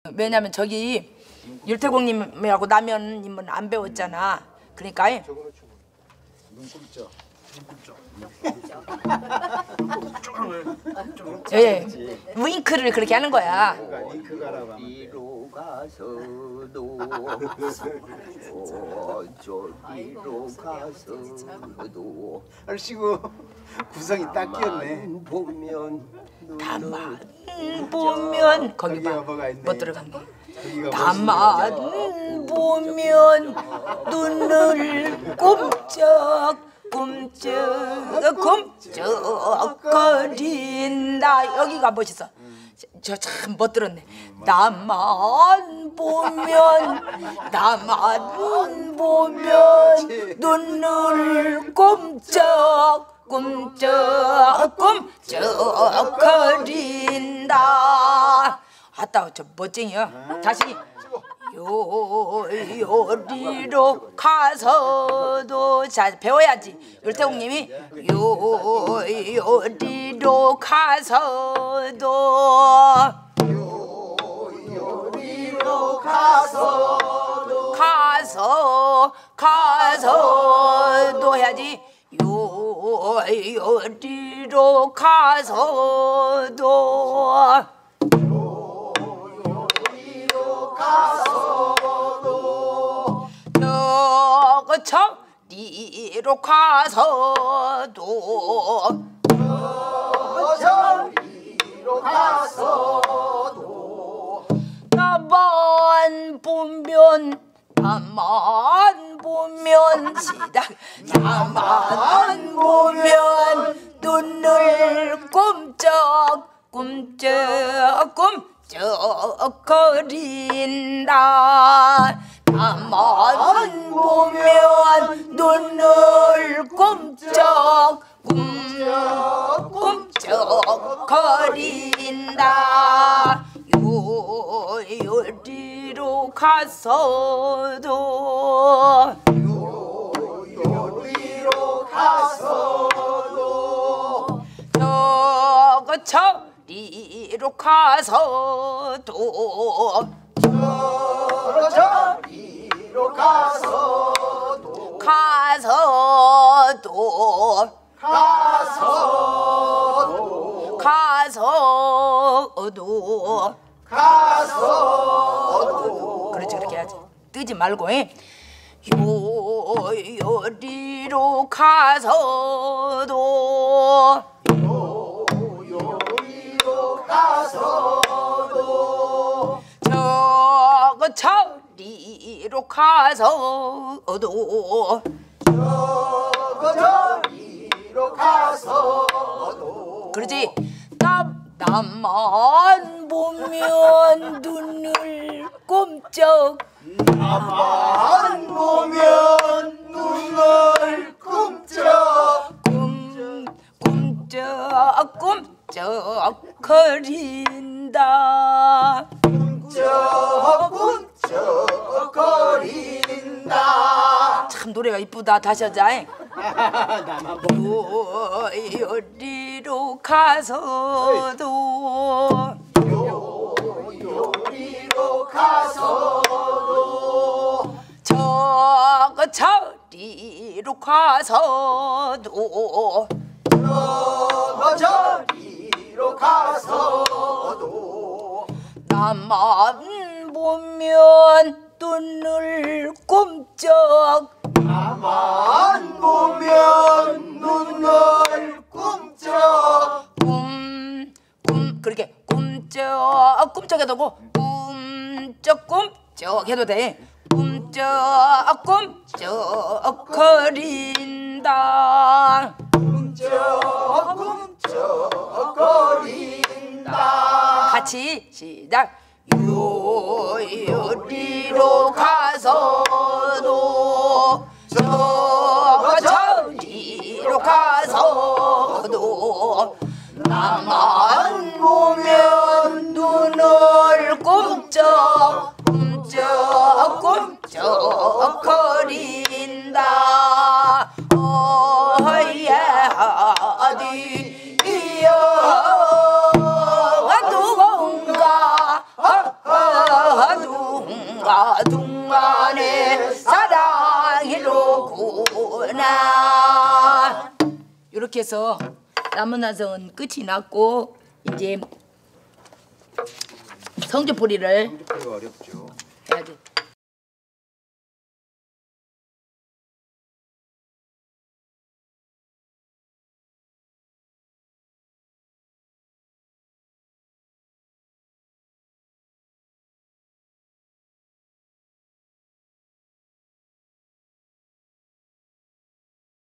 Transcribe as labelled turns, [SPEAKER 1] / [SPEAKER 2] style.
[SPEAKER 1] 왜냐면 저기 율태공님하고 남현님은 안 배웠잖아. 그러니까 예, 윙크를 그렇게 하는 거야.
[SPEAKER 2] 이로 가서도 저기로 가서도
[SPEAKER 3] 얼씨구 구성이 딱 끼었네.
[SPEAKER 2] 보면
[SPEAKER 1] 다만 보면 거기 봐.
[SPEAKER 3] 뭐가 있네.
[SPEAKER 1] 뭐 들어간 게?
[SPEAKER 3] 거기가
[SPEAKER 1] 다만 보면 눈을 꼼짝거린다. 여기가 멋있어. 저 참 못 들었네. 나만 보면 눈을 꼼짝거린다. 아따 저 멋쟁이야. 다시 요리로 가서도 자 배워야지. 율태공님이 요리로 가서도 가서도 해야지. 요리로 가서도 저리로 가서도 나만 보면 시작. 나만 보면 눈을 꼼짝거린다. 나만 보면 눈을 꼼짝거린다. 요리로 가서도 저리로 가서도 그렇지. 그렇게 해야지. 뜨지 말고 요리로 가서도 저리로 가서도 그렇지. 나만 보면 눈을 꼼짝거린다. 참 노래가 이쁘다. 다시 하자. 요리로 가서도 저리로 가서도 나만 보면 눈을 그렇게 꿈쩍해도 되고 꿈쩍 해도 돼. 꿈쩍거린다. 같이 시작. 요리로 가서도 저리로 가서도 나만 보면 눈을 꼼짝거린다. 어예 어디여 누군가 동안의 사랑이로구나. 이렇게 해서 남은화성은 끝이 났고 이제 성주풀이를
[SPEAKER 3] 성주풀이가 어렵죠.
[SPEAKER 1] 해야지.